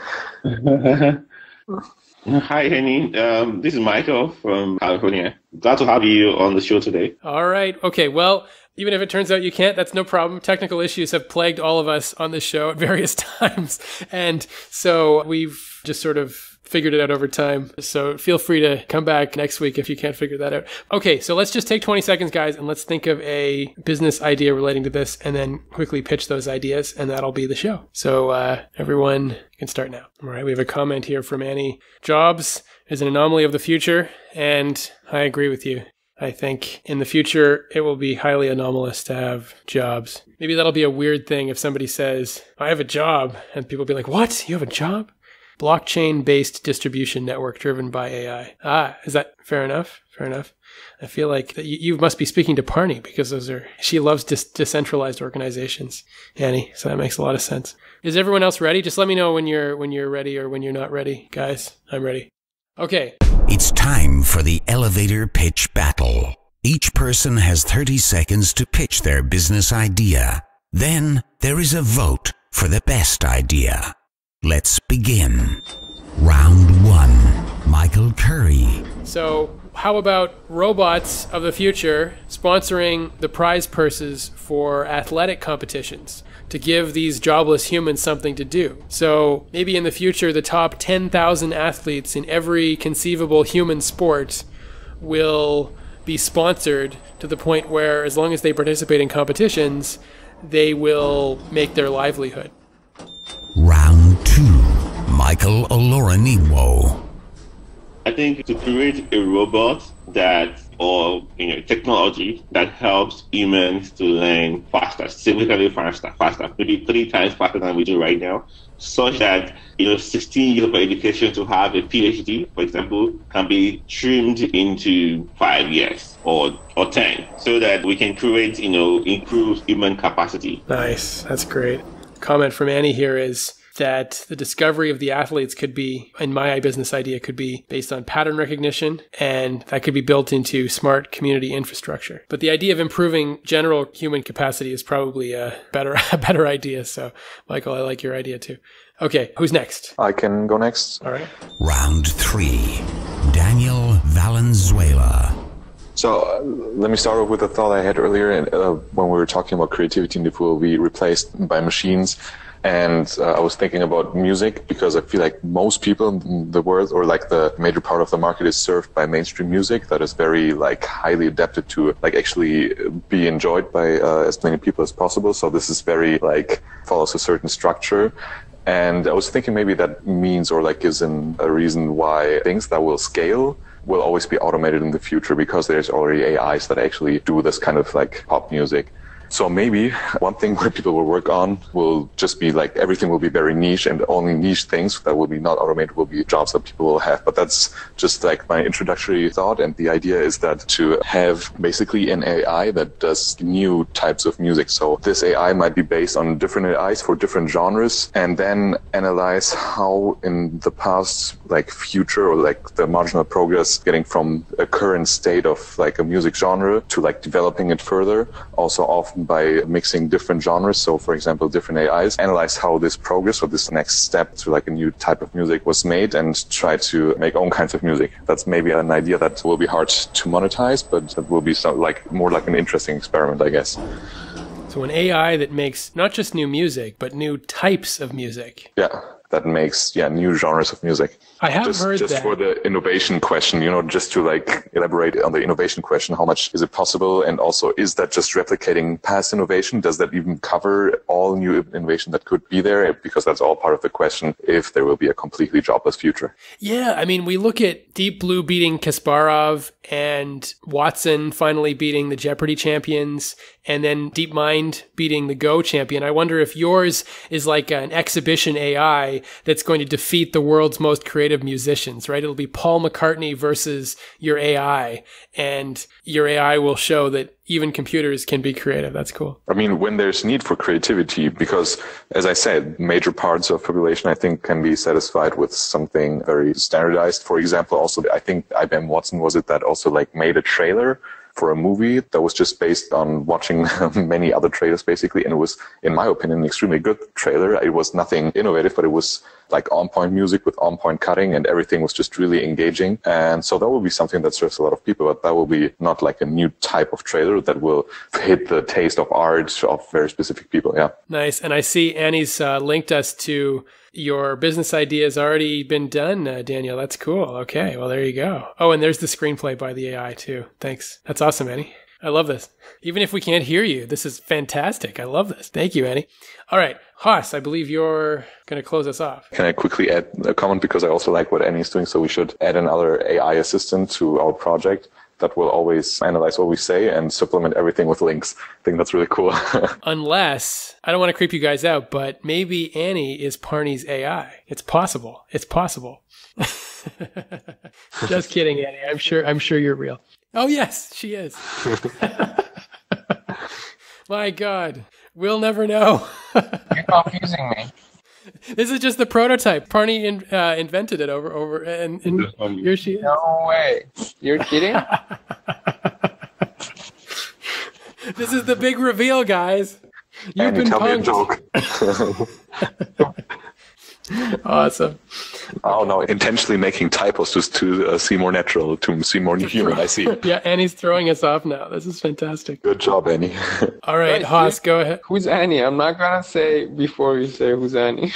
Hi, Annie. Um, this is Michael from California. Glad to have you on the show today. All right. Okay. Well, even if it turns out you can't, that's no problem. Technical issues have plagued all of us on this show at various times. And so we've just sort of figured it out over time. So feel free to come back next week if you can't figure that out. Okay, so let's just take twenty seconds, guys, and let's think of a business idea relating to this and then quickly pitch those ideas, and that'll be the show. So uh, everyone can start now. All right, we have a comment here from Annie. Jobs is an anomaly of the future, and I agree with you. I think in the future, it will be highly anomalous to have jobs. Maybe that'll be a weird thing if somebody says, I have a job, and people will be like, what? You have a job? Blockchain-based distribution network driven by A I. Ah, is that fair enough? Fair enough. I feel like that you, you must be speaking to Parney because those are, she loves dis- decentralized organizations, Annie. So that makes a lot of sense. Is everyone else ready? Just let me know when you're when you're ready or when you're not ready, guys. I'm ready. Okay. It's time for the elevator pitch battle. Each person has thirty seconds to pitch their business idea. Then there is a vote for the best idea. Let's begin. Round one. Michael Curry. So, how about robots of the future sponsoring the prize purses for athletic competitions to give these jobless humans something to do? So maybe in the future, the top ten thousand athletes in every conceivable human sport will be sponsored to the point where, as long as they participate in competitions, they will make their livelihood. Round two. Michael Olorunniwo. I think to create a robot that, or you know, technology that helps humans to learn faster, significantly faster, faster, maybe three times faster than we do right now, such that you know, sixteen years of education to have a PhD, for example, can be trimmed into five years or or ten, so that we can create, you know, improve human capacity. Nice, that's great. Comment from Annie here is that the discovery of the athletes could be, in my business idea, could be based on pattern recognition, and that could be built into smart community infrastructure. But the idea of improving general human capacity is probably a better, a better idea. So, Michael, I like your idea too. Okay, who's next? I can go next. All right. Round three. Daniel Valenzuela. So uh, let me start off with a thought I had earlier uh, when we were talking about creativity and if we'll be replaced by machines. And uh, I was thinking about music because I feel like most people in the world, or like the major part of the market, is served by mainstream music that is very like highly adapted to like actually be enjoyed by uh, as many people as possible. So this is very like follows a certain structure. And I was thinking maybe that means or like gives in a reason why things that will scale will always be automated in the future because there's already A Is that actually do this kind of like pop music. So maybe one thing where people will work on will just be like everything will be very niche, and only niche things that will be not automated will be jobs that people will have. But that's just like my introductory thought. And the idea is that to have basically an A I that does new types of music. So this A I might be based on different A Is for different genres, and then analyze how in the past, like future or like the marginal progress getting from a current state of like a music genre to like developing it further. Also often by mixing different genres, so for example different A Is, analyze how this progress or this next step to like a new type of music was made and try to make own kinds of music. That's maybe an idea that will be hard to monetize, but that will be some, like more like an interesting experiment, I guess. So an A I that makes not just new music, but new types of music. Yeah, that makes yeah new genres of music. I have just, heard just that. for the innovation question, you know, just to like elaborate on the innovation question, how much is it possible? And also, is that just replicating past innovation? Does that even cover all new innovation that could be there? Because that's all part of the question if there will be a completely jobless future. Yeah, I mean, we look at Deep Blue beating Kasparov and Watson finally beating the Jeopardy champions, and then DeepMind beating the Go champion. I wonder if yours is like an exhibition A I that's going to defeat the world's most creative musicians, right? It'll be Paul McCartney versus your A I, and your A I will show that even computers can be creative. That's cool. I mean, when there's need for creativity, because as I said, major parts of population, I think, can be satisfied with something very standardized. For example, also, I think I B M Watson was it that also like made a trailer for a movie that was just based on watching many other trailers, basically. And it was, in my opinion, an extremely good trailer. It was nothing innovative, but it was like on-point music with on-point cutting, and everything was just really engaging. And so that will be something that serves a lot of people, but that will be not like a new type of trailer that will hit the taste of art of very specific people. Yeah. Nice. And I see Annie's uh, linked us to your business idea has already been done, uh, Daniel. That's cool. Okay. Well, there you go. Oh, and there's the screenplay by the A I too. Thanks. That's awesome, Annie. I love this. Even if we can't hear you, this is fantastic. I love this. Thank you, Annie. All right. Haas, I believe you're going to close us off. Can I quickly add a comment? Because I also like what Annie's doing. So we should add another A I assistant to our project that will always analyze what we say and supplement everything with links. I think that's really cool. Unless, I don't want to creep you guys out, but maybe Annie is Parney's A I. It's possible. It's possible. Just kidding, Annie. I'm sure, I'm sure you're real. Oh, yes, she is. My God. We'll never know. You're confusing me. This is just the prototype. Parney in, uh, invented it over, over, and, and here she is. No way. You're kidding? This is the big reveal, guys. You've Annie, been tell punked. me a joke. Awesome. Oh no, intentionally making typos just to uh, seem more natural, to seem more human. I see. Yeah, Annie's throwing us off now. This is fantastic. Good job, Annie. All right, Right, Haas, go ahead. Who's Annie? I'm not gonna say before you say who's Annie.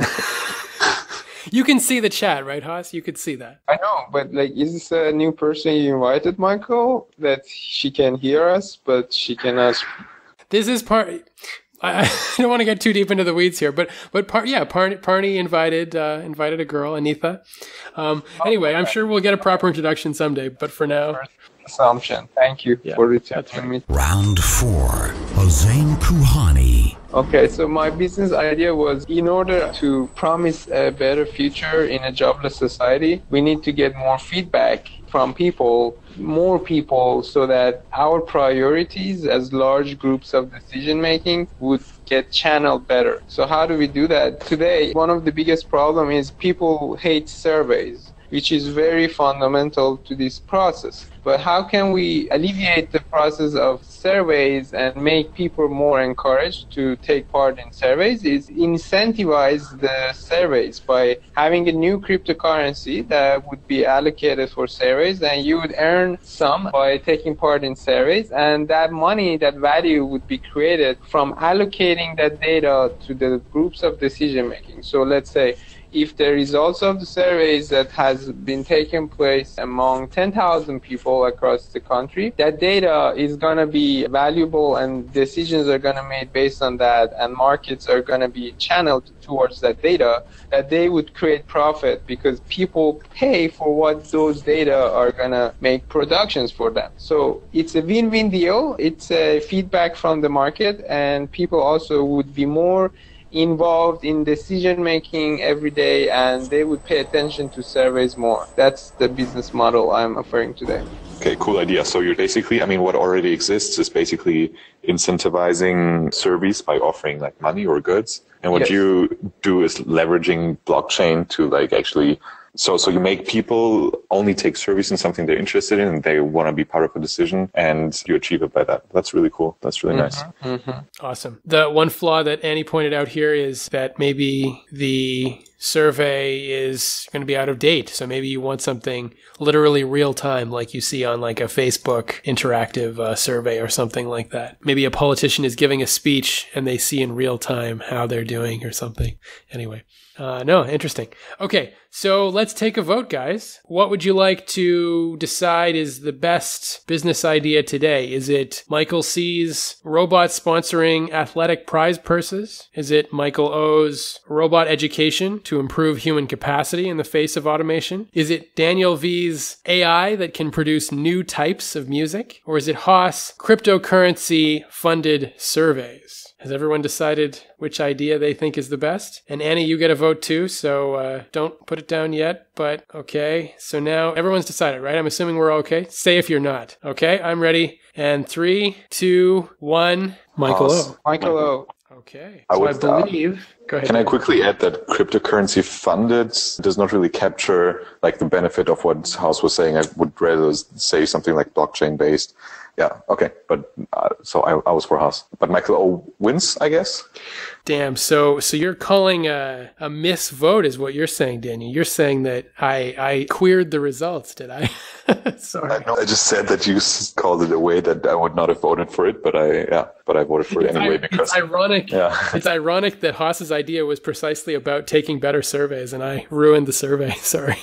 You can see the chat, right, Haas? You could see that. I know, but like, is this a new person you invited, Michael? That she can hear us, but she cannot. This is part. I, I don't want to get too deep into the weeds here, but but part yeah, Parney, Parney invited uh, invited a girl, Anitha. Um, anyway, I'm sure we'll get a proper introduction someday. But for now, Assumption. Thank you Yeah, for that's returning me. Round four. Hossein Kuhani. Okay, so my business idea was, in order to promise a better future in a jobless society, we need to get more feedback from people, more people, so that our priorities as large groups of decision making would get channeled better. So how do we do that? Today, one of the biggest problem is people hate surveys, which is very fundamental to this process. But how can we alleviate the process of surveys and make people more encouraged to take part in surveys is incentivize the surveys by having a new cryptocurrency that would be allocated for surveys, and you would earn some by taking part in surveys, and that money, that value would be created from allocating that data to the groups of decision making. So let's say if the results of the surveys that has been taking place among ten thousand people across the country, that data is going to be valuable and decisions are going to be made based on that, and markets are going to be channeled towards that data, that they would create profit because people pay for what those data are going to make productions for them. So it's a win-win deal. It's a feedback from the market, and people also would be more involved in decision making every day, and they would pay attention to surveys more. That's the business model I'm offering today. Okay, cool idea. So you're basically, I mean, what already exists is basically incentivizing surveys by offering like money or goods. And what Yes. you do is leveraging blockchain to like actually, so so you make people only take surveys in something they're interested in and they want to be part of a decision, and you achieve it by that. That's really cool. That's really nice. Awesome. The one flaw that Annie pointed out here is that maybe the survey is going to be out of date. So maybe you want something literally real time, like you see on like a Facebook interactive uh, survey or something like that. Maybe a politician is giving a speech and they see in real time how they're doing or something. Anyway, uh, no, interesting. Okay, so let's take a vote, guys. What would you like to decide is the best business idea today? Is it Michael C's robot sponsoring athletic prize purses? Is it Michael O's robot education to improve human capacity in the face of automation? Is it Daniel V's A I that can produce new types of music? Or is it Haas cryptocurrency funded surveys? Has everyone decided which idea they think is the best? And Annie, you get a vote too, so uh, don't put it down yet, but okay. So now everyone's decided, right? I'm assuming we're okay. Say if you're not. Okay, I'm ready. And three, two, one, Michael Haas. O. Michael O. Okay. I So I would, uh, believe... Go ahead. Can I quickly add that cryptocurrency funded does not really capture like the benefit of what Haas was saying. I would rather say something like blockchain based. Yeah, okay. But uh, so I, I was for Haas. But Michael O wins, I guess. Damn. So, so you're calling a, a misvote is what you're saying, Daniel. You're saying that I, I queered the results, did I? Sorry. I, know, I just said that you s- called it a way that I would not have voted for it, but I yeah, but I voted for it It's, anyway I- because it's ironic. Yeah. It's ironic that Haas's idea was precisely about taking better surveys, and I ruined the survey. Sorry.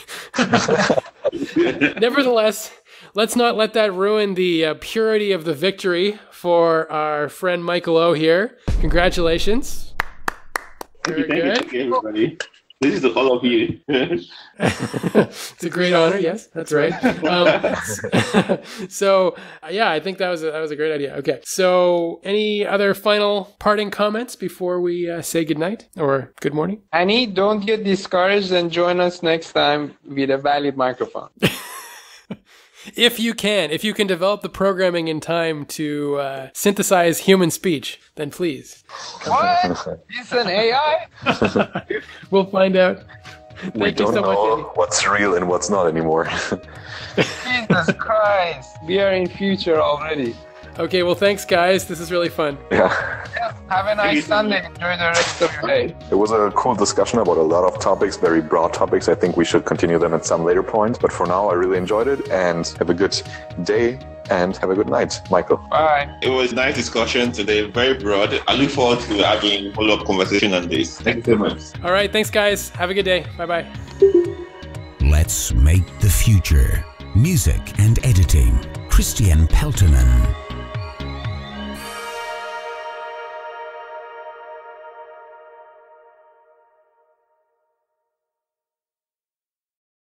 Nevertheless, let's not let that ruin the uh, purity of the victory for our friend Michael O here. Congratulations. Very Thank you, good. thank you, everybody. This is all of you. It's a great honor. Yes, that's right. Um, so, yeah, I think that was a, that was a great idea. Okay. So, any other final parting comments before we uh, say goodnight or good morning? Annie, don't get discouraged and join us next time with a valid microphone. If you can, if you can develop the programming in time to uh, synthesize human speech, then please. What? Is an A I? We'll find out. Thank we you don't so much, know Andy. what's real and what's not anymore. Jesus Christ. We are in future already. Okay, well, thanks, guys. This is really fun. yeah. Yeah. Have a nice Sunday. Enjoy the rest of your day. It was a cool discussion about a lot of topics, very broad topics. I think we should continue them at some later point. But for now, I really enjoyed it, and have a good day and have a good night, Michael. Bye. It was a nice discussion today, very broad. I look forward to having a follow-up conversation on this. Thank you so much. All right, thanks guys. Have a good day. Bye-bye. Let's make the future. Music and editing, Christian Peltonen.